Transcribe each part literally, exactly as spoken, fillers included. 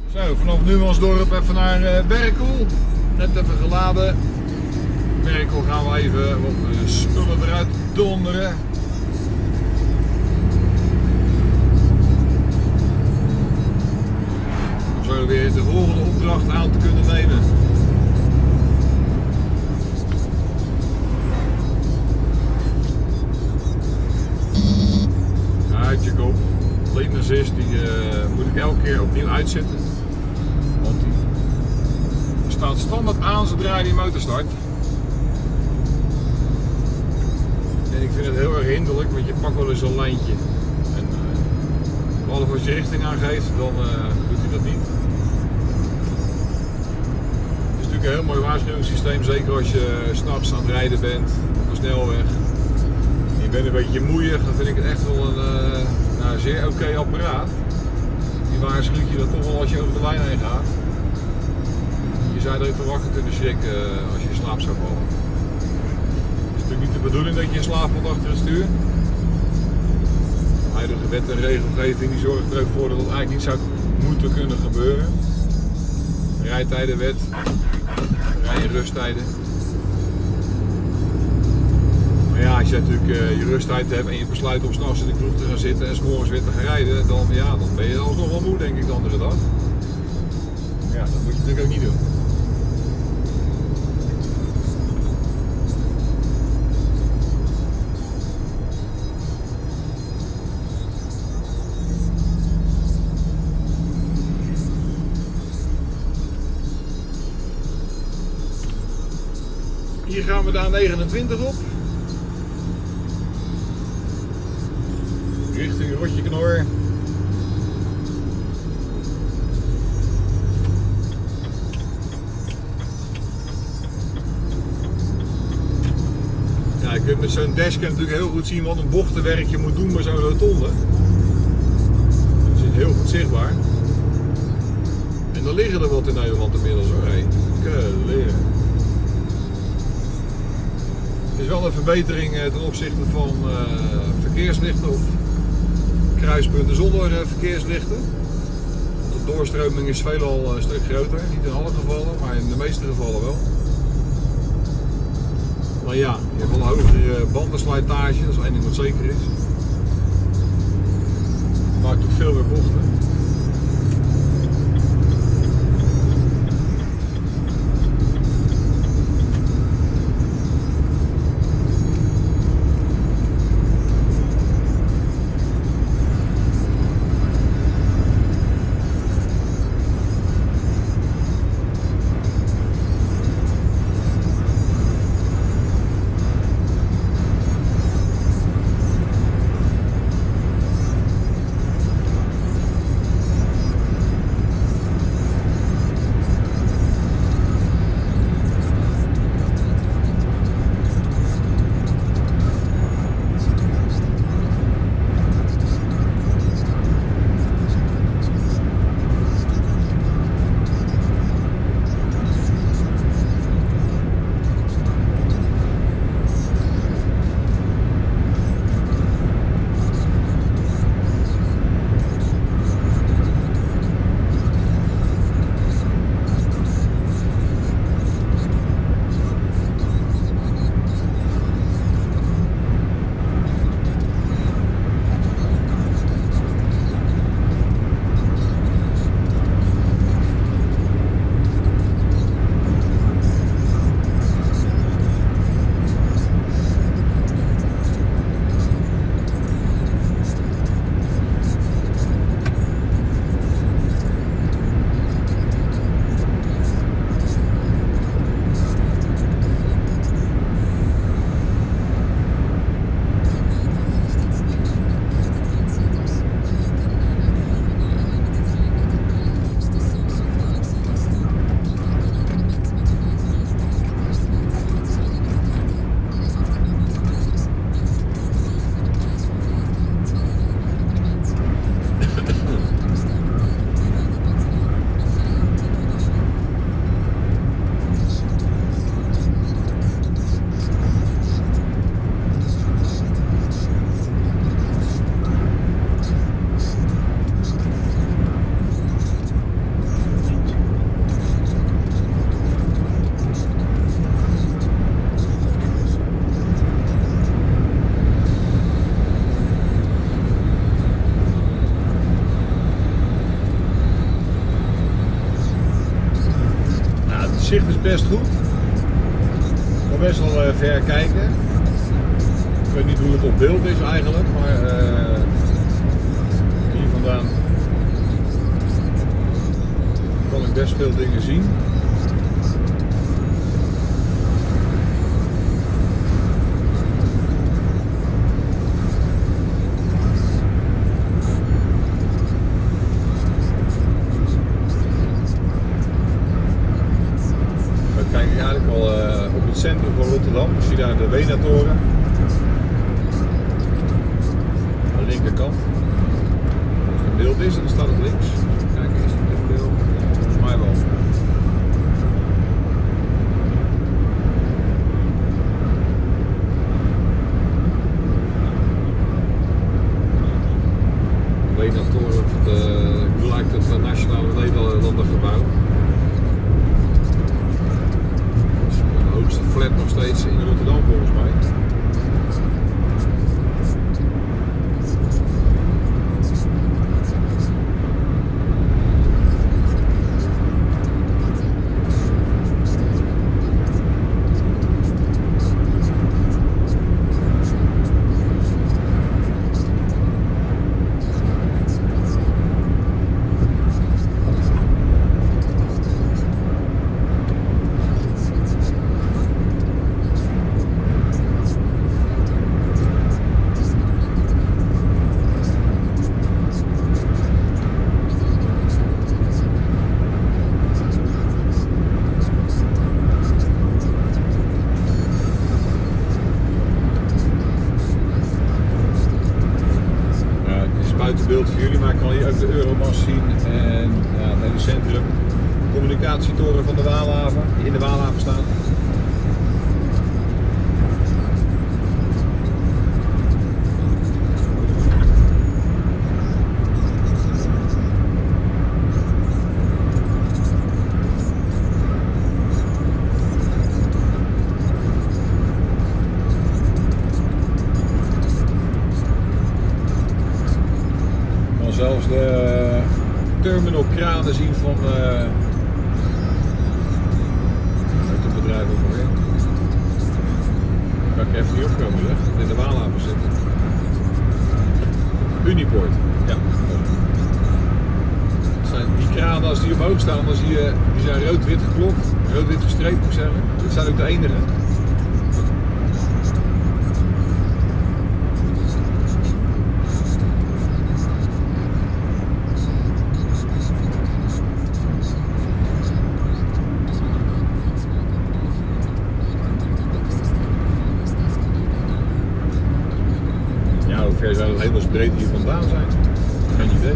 Zo, vanaf Numansdorp even naar uh, Berkel. Net even geladen. Berkel gaan we even wat uh, spullen eruit donderen. Om zo weer de volgende opdracht aan te kunnen nemen. Uitje op. Lean assist die uh, moet ik elke keer opnieuw uitzetten. Want die staat standaard aan zodra je die motor start. En ik vind het heel erg hinderlijk, want je pakt wel eens een lijntje. En uh, behalve als je richting aangeeft, dan uh, doet hij dat niet. Het is natuurlijk een heel mooi waarschuwingssysteem, zeker als je uh, 's nachts aan het rijden bent op de snelweg. Je bent een beetje moeiig, dan vind ik het echt wel een uh, nou, zeer oké okay apparaat. Die waarschuwt je dan toch wel als je over de lijn heen gaat. Je zou er even wakker kunnen schrikken uh, als je in slaap zou vallen. Het is natuurlijk niet de bedoeling dat je in slaap valt achter het stuur. De huidige wet en regelgeving die zorgt er ook voor dat het eigenlijk niet zou moeten kunnen gebeuren. Rijtijdenwet, rij- en rusttijden. Ja, als je natuurlijk uh, je rusttijd hebt en je besluit om 's nachts in de kroeg te gaan zitten en 's morgens weer te gaan rijden, dan, ja, dan ben je alsnog wel moe, denk ik, de andere dag. Ja, dat moet je natuurlijk ook niet doen. Hier gaan we de A negenentwintig op. Richting Rotjeknor. Ja, je kunt met zo'n dashcam natuurlijk heel goed zien wat een bochtenwerk je moet doen bij zo'n rotonde. Dat is heel goed zichtbaar. En dan liggen er wat in Nederland inmiddels hoor. Hey, leren. Het is wel een verbetering ten opzichte van uh, verkeerslichten of kruispunten zonder uh, verkeerslichten. De doorstroming is veelal een stuk groter, niet in alle gevallen, maar in de meeste gevallen wel. Maar ja, je hebt wel een hogere bandenslijtage, dat is één ding wat zeker is. Je maakt ook veel meer bochten. zicht is best goed. Ik kan best wel uh, ver kijken. Ik weet niet hoe het op beeld is eigenlijk, maar uh, hier vandaan kan ik best veel dingen zien. Dan kijk ik eigenlijk al uh, op het centrum van Rotterdam. Ik zie daar de Wenatoren. Aan de linkerkant. Als het een beeld is, dan staat het links. Kijk, is het een beeld? Volgens mij wel. Wenatoren, ik bedoel eigenlijk het Nationale Nederlandergebouw. De hoogste flat nog steeds in Rotterdam volgens mij. Buitenbeeld voor jullie, maar ik kan hier ook de Euromast zien en ja, het hele centrum. Communicatietoren van de Waalhaven, die in de Waalhaven staan. Zelfs de terminal kranen zien van uh, het bedrijf ook weer. Kan ik even niet opkomen, zeg. In de Waalhaven zitten. Unipoort, ja. Zijn die kranen, als die omhoog staan, dan zie je, die zijn rood-wit geklopt, rood-wit gestreept moet ik zeggen. Dit zijn ook de enige. Hoe ver zou het hemelsbreed hier vandaan zijn? Geen idee.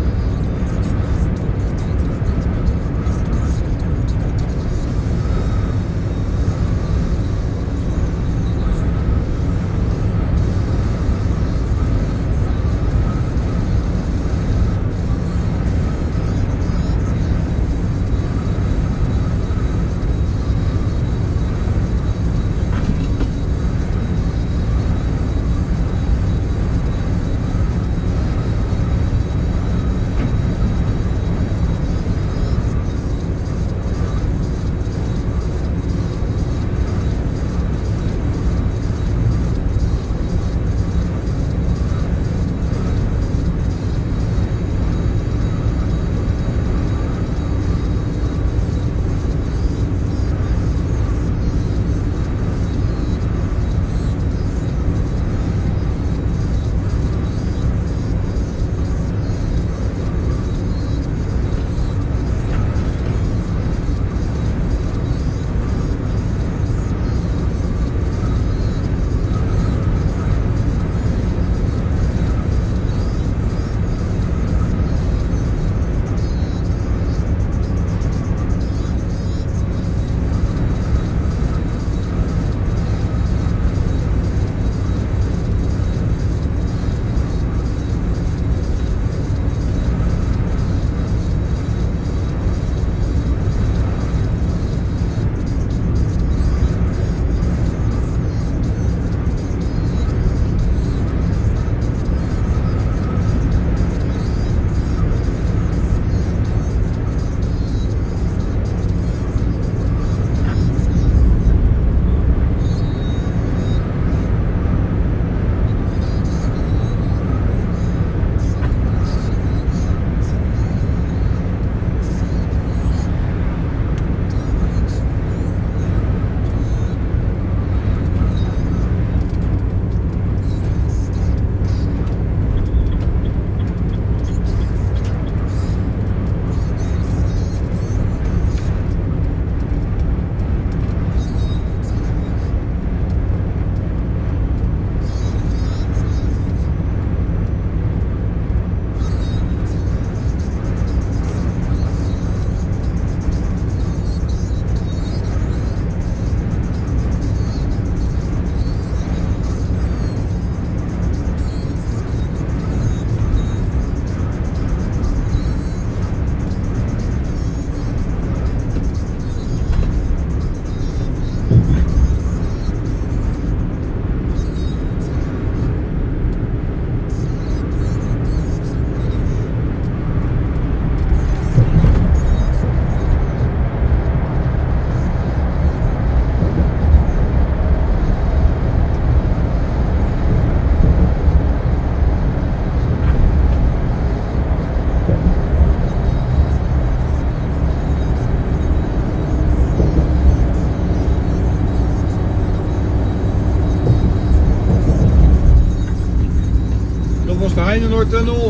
Noordtunnel.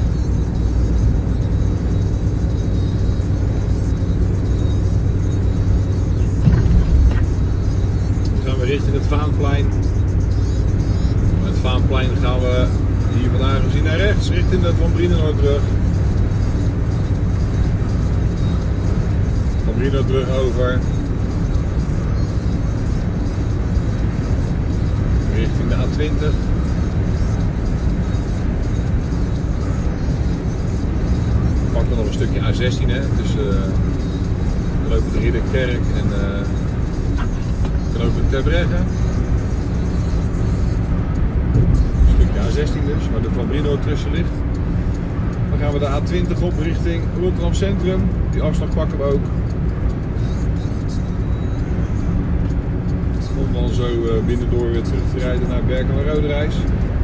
Dan gaan we richting het Vaanplein. Van het Vaanplein gaan we hier vandaan gezien naar rechts, richting de Van Brienenoordbrug. Van Brienenoordbrug over. Richting de A twintig. We pakken nog een stukje A zestien, hè, tussen uh, lopen de Ridderkerk en uh, lopen Terbregge. Een stukje A zestien dus, waar de Van Brienenoord tussen ligt. Dan gaan we de A twintig op richting Rotterdam Centrum. Die afslag pakken we ook. Om dan zo uh, binnendoor weer terug te rijden naar Berkel en Roderijs.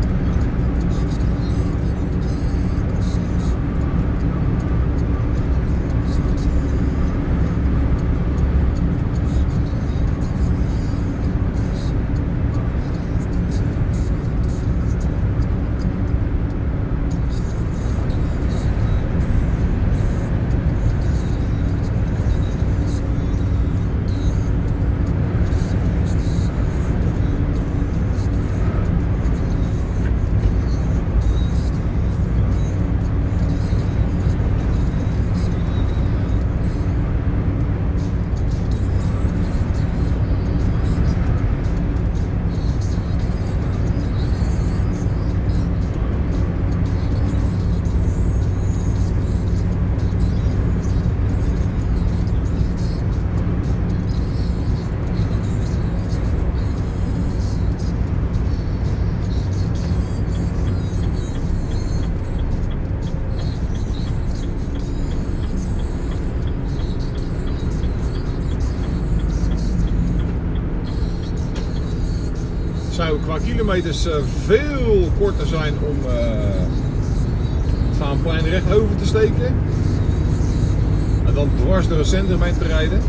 Zou qua kilometers uh, veel korter zijn om uh, het Vaanplein recht over te steken en dan dwars door het centrum heen te rijden.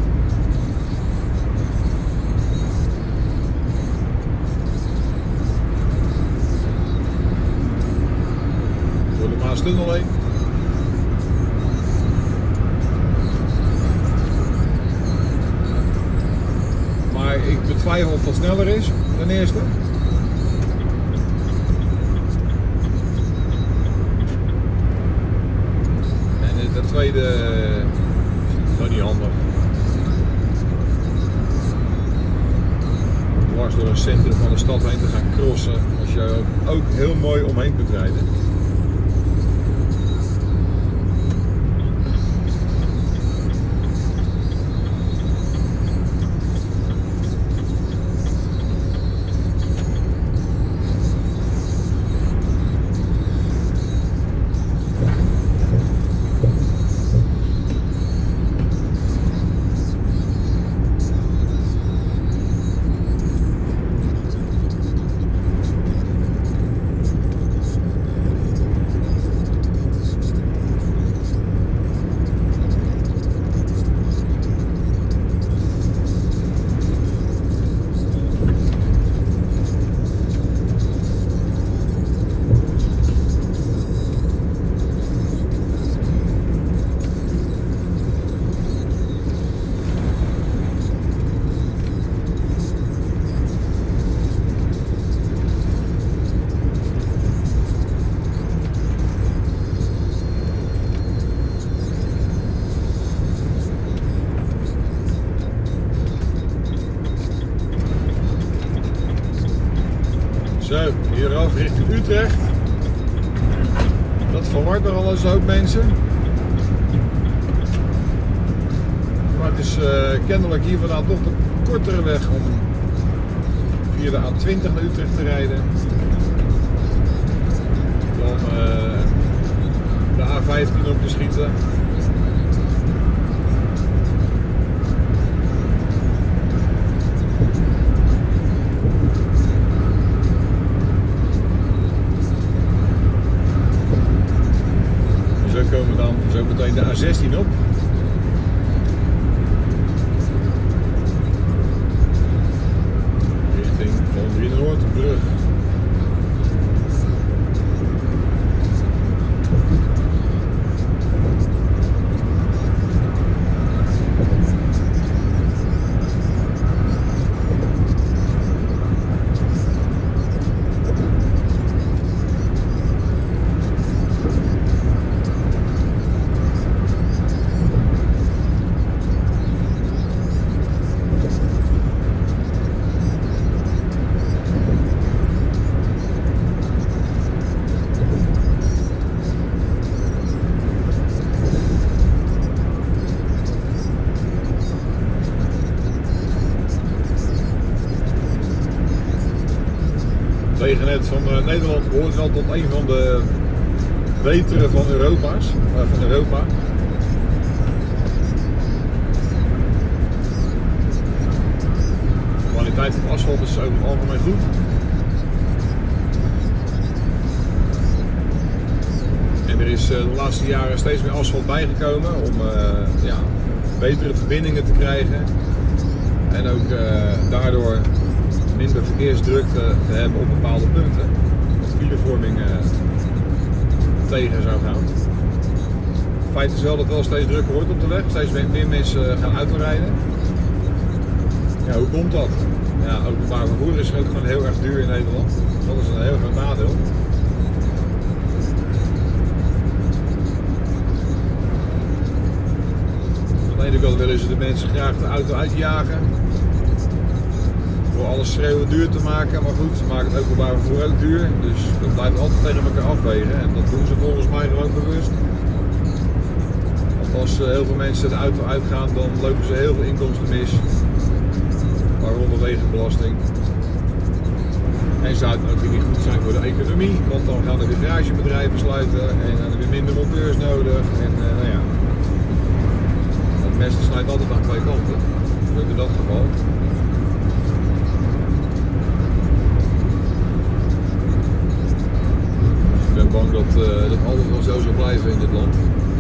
Door de Maastunnel heen. Maar ik betwijfel of dat sneller is ten eerste. En ten tweede is dat niet handig. Dwars door het centrum van de stad heen te gaan crossen als je ook, ook heel mooi omheen kunt rijden. Zo, hieraf richting Utrecht. Dat verwart er al eens een hoop mensen. Maar het is uh, kennelijk hier vandaan toch de kortere weg om via de A twintig naar Utrecht te rijden. Dan uh, de A vijftien op te schieten. Zo komen we dan zo meteen de A zestien op. Richting Van Brienenoordbrug. tegen net van uh, Nederland behoort wel tot een van de betere van Europa's, uh, van Europa. De kwaliteit van asfalt is over het algemeen goed. En er is uh, de laatste jaren steeds meer asfalt bijgekomen om uh, ja, betere verbindingen te krijgen. En ook uh, daardoor minder verkeersdrukte te hebben op bepaalde punten. Dat filevorming uh, tegen zou gaan. Het feit is wel dat het wel steeds drukker wordt op de weg. Steeds meer mensen gaan autorijden. Ja, hoe komt dat? Ja, openbaar vervoer is ook gewoon heel erg duur in Nederland. Dat is een heel groot nadeel. Aan de ene kant willen ze de mensen graag de auto uitjagen. Door alles schreeuwen duur te maken, maar goed, ze maken het openbaar vervoer ook duur. Dus dat blijft altijd tegen elkaar afwegen en dat doen ze volgens mij gewoon bewust. Want als heel veel mensen de auto uitgaan, dan lopen ze heel veel inkomsten mis. Waaronder wegenbelasting. En zou het ook weer niet goed zijn voor de economie, want dan gaan er weer garagebedrijven sluiten en dan er weer minder monteurs nodig. En uh, nou ja, het mes snijdt altijd aan twee kanten, ook in dat geval. Ik ben bang dat uh, dat altijd wel zo zal blijven in dit land.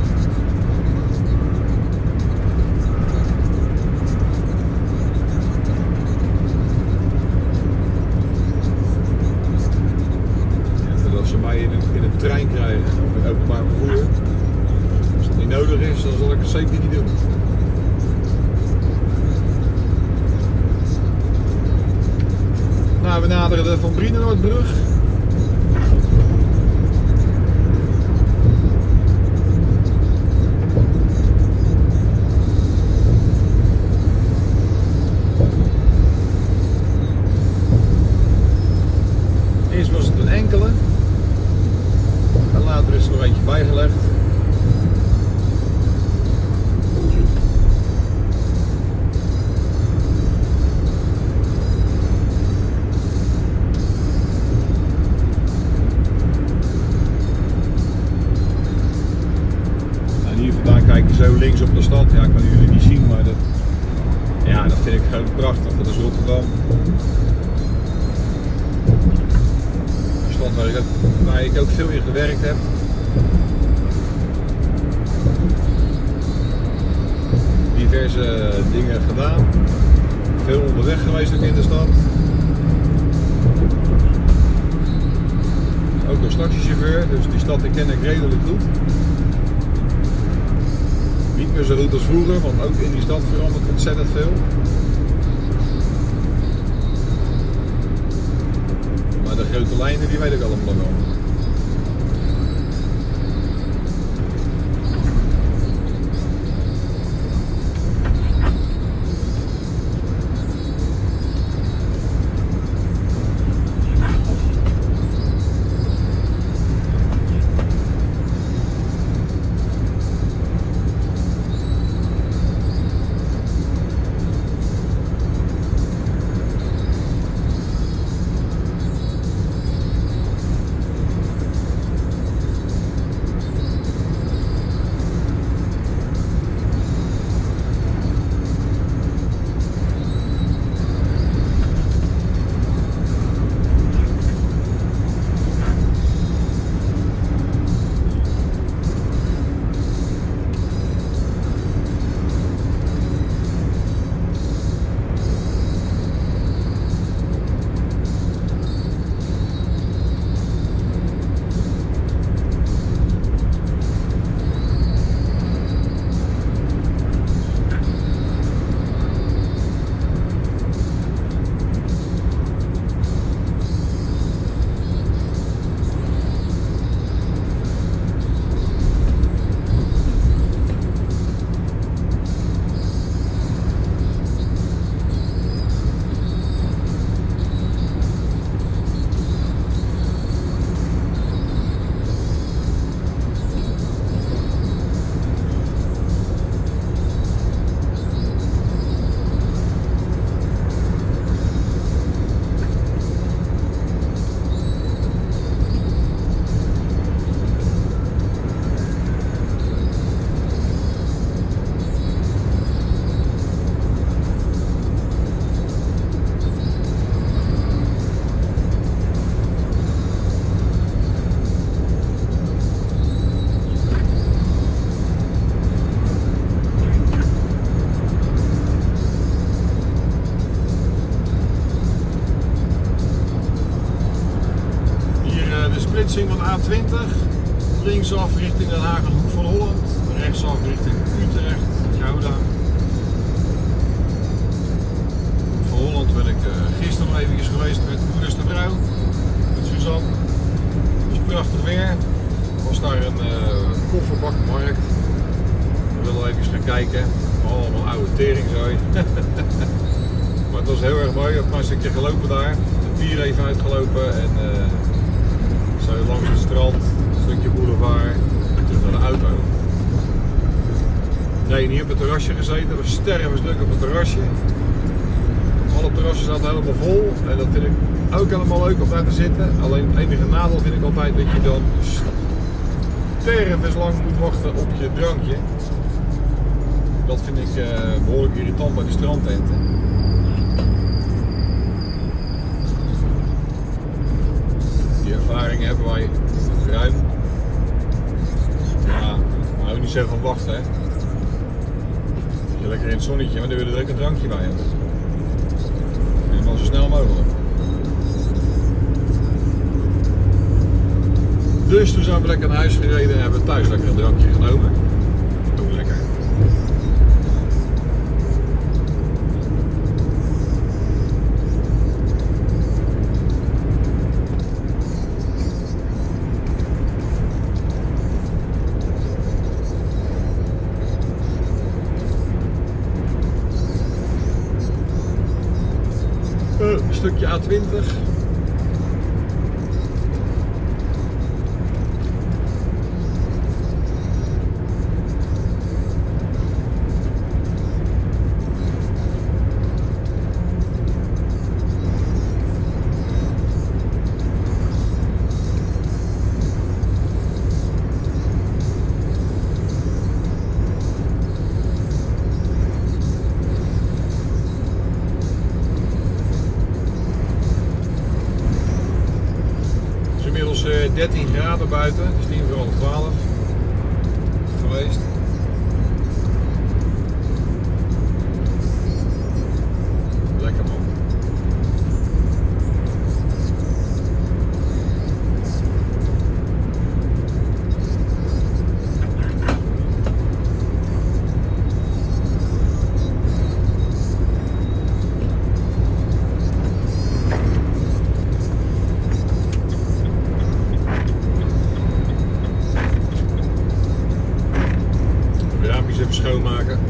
In een, in een trein krijgen of in openbaar vervoer. Als dat niet nodig is, dan zal ik het zeker niet doen. Nou, we naderen de Van Brienenoordbrug. Eerst was het een enkele. En later is er nog eentje bijgelegd. En hier vandaan kijk je zo links op de stad. Ja, ik kan jullie niet zien, maar dat, ja, dat vind ik gewoon prachtig. Dat is Rotterdam. Waar ik, waar ik ook veel in gewerkt heb. Diverse dingen gedaan. Veel onderweg geweest ook in de stad. Ook als taxichauffeur, dus die stad die ken ik redelijk goed. Niet meer zo goed als vroeger, want ook in die stad verandert ontzettend veel. De grote lijnen, die weet ik allemaal wel. kruising van A twintig. Linksaf richting Den Haag en Hoek van Holland. Rechtsaf richting Utrecht, Gouda. Hoek van Holland ben ik uh, gisteren nog even geweest met moederste vrouw. Met Suzanne. Het was prachtig weer. Er was daar een uh, kofferbakmarkt. We wilden even gaan kijken. Allemaal oude teringzooi. Maar het was heel erg mooi. Ik heb een stukje gelopen daar. De pier even uitgelopen en uh, zo langs het strand, een stukje boulevard, terug naar de auto. Nee, hier op het terrasje gezeten. We sterven druk op het terrasje. Alle terrassen zaten helemaal vol en dat vind ik ook helemaal leuk om daar te zitten. Alleen het enige nadeel vind ik altijd dat je dan stervenslang moet wachten op je drankje. Dat vind ik uh, behoorlijk irritant bij de strandtenten. Die ervaring hebben wij ruim. Ja, maar ook niet zeggen van wachten, hè. Dat je lekker in het zonnetje, maar dan willen we er ook een drankje bij hebben. En dan zo snel mogelijk. Dus toen zijn we lekker naar huis gereden en hebben thuis lekker een drankje genomen. Ook lekker. Een stukje A twintig. dertien graden buiten, het is tien voor half twaalf geweest. Lekker man. Even schoonmaken.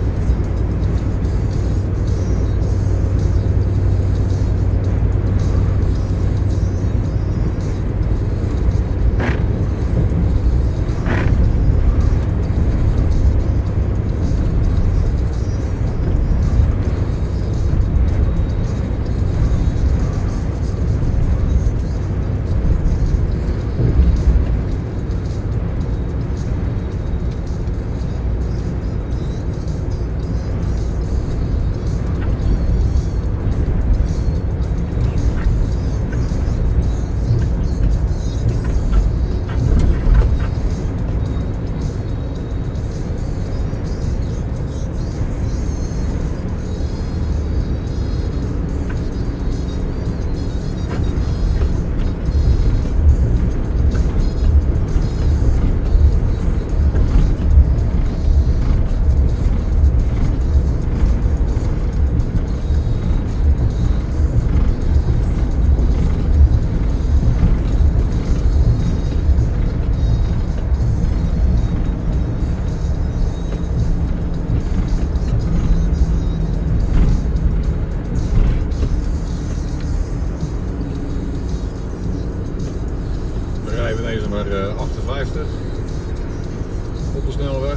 Ineens maar uh, achtenvijftig op de snelweg.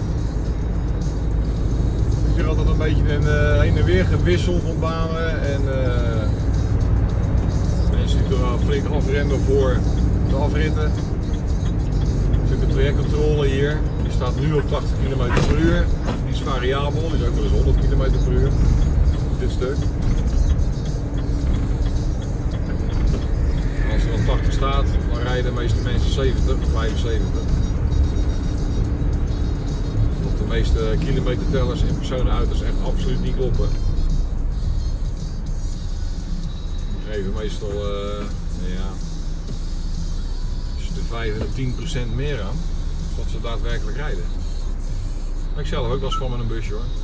Het is hier altijd een beetje een uh, heen en weer gewissel van banen en uh, mensen die er flink afrennen voor de afritten. Er zit een trajectcontrole hier, die staat nu op tachtig kilometer per uur. Die is variabel, die is ook wel eens honderd kilometer per uur op dit stuk. Als er dan tachtig staat, dan rijden de meeste mensen zeventig, vijfenzeventig. Want de meeste kilometertellers in personenauto's echt absoluut niet kloppen. Die geven meestal uh, ja, de vijf en de tien procent meer aan wat ze daadwerkelijk rijden. Maar ik zelf ook wel eens van met een busje hoor.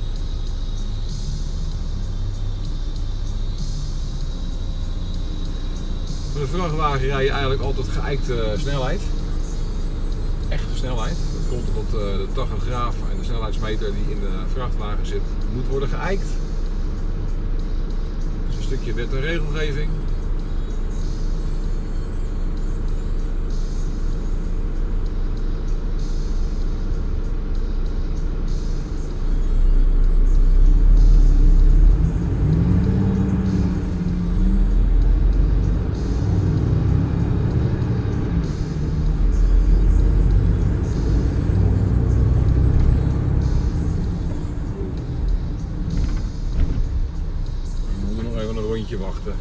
Met een vrachtwagen rij je eigenlijk altijd geëikte snelheid. Echte snelheid. Dat komt omdat de tachograaf en de snelheidsmeter die in de vrachtwagen zit, moet worden geëikt. Dat is een stukje wet en regelgeving. Wachten.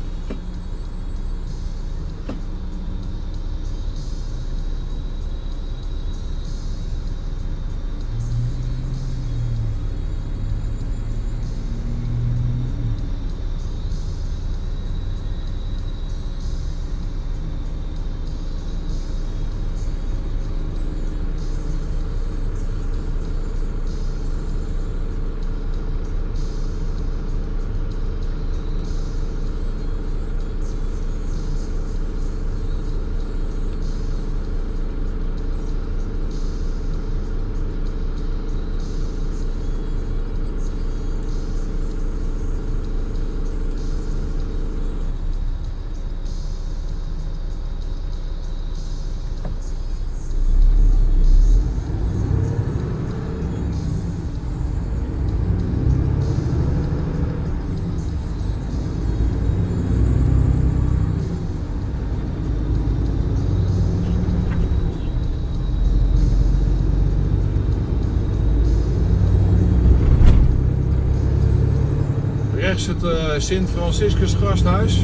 Rechts het uh, Sint Franciscus gasthuis.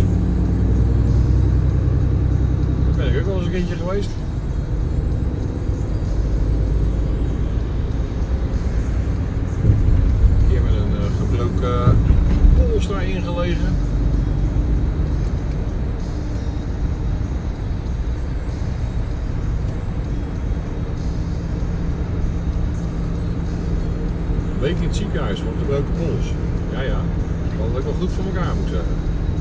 Daar ben ik ook wel eens een keertje geweest. Hier met een uh, gebroken pols daarin gelegen. Een week in het ziekenhuis voor een gebroken pols. Ja, ja. Dat had ik wel goed voor elkaar, moet ik zeggen.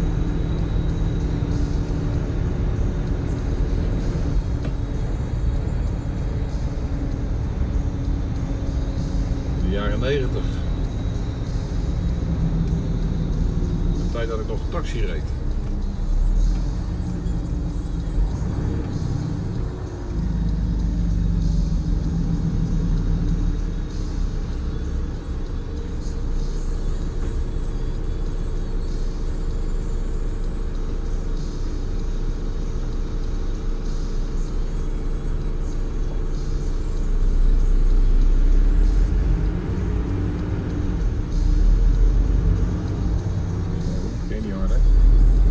In de jaren negentig. De tijd dat ik nog een taxi reed. Geen niet harder.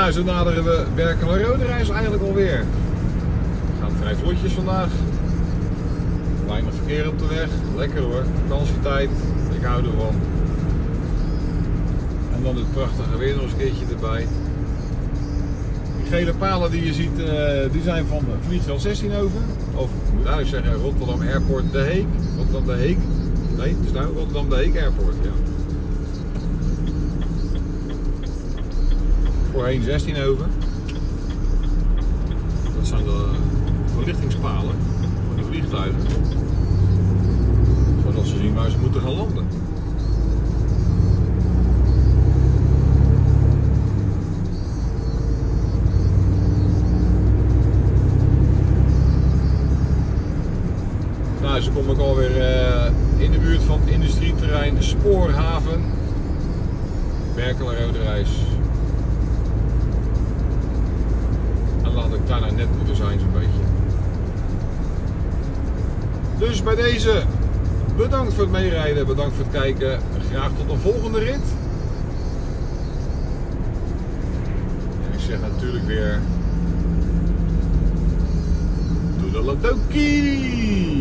Nou, zo naderen we Berkelen-Roderijs eigenlijk alweer. We gaan vrij vlotjes vandaag. Weinig verkeer op de weg. Lekker hoor. Vakantietijd. Ik hou ervan. En dan het prachtige weer nog eens een keertje erbij. Die gele palen die je ziet, uh, die zijn van Vliegveld Zestienhoven. Of ik moet eigenlijk zeggen Rotterdam Airport De Heek. Rotterdam De Heek. Nee, het is nou Rotterdam De Heek Airport. Ja. Voorheen Zestienhoven. Dat zijn de verlichtingspalen voor de vliegtuigen. Zodat ze zien waar ze moeten gaan landen. Nou, zo kom ik alweer uh, in de buurt van het industrieterrein Spoorhaven. Berkelen-Roderijs. En laat ik daar nou net moeten zijn zo'n beetje. Dus bij deze, bedankt voor het meerijden, bedankt voor het kijken. Graag tot een volgende rit. En ik zeg natuurlijk weer, doe de ladokie!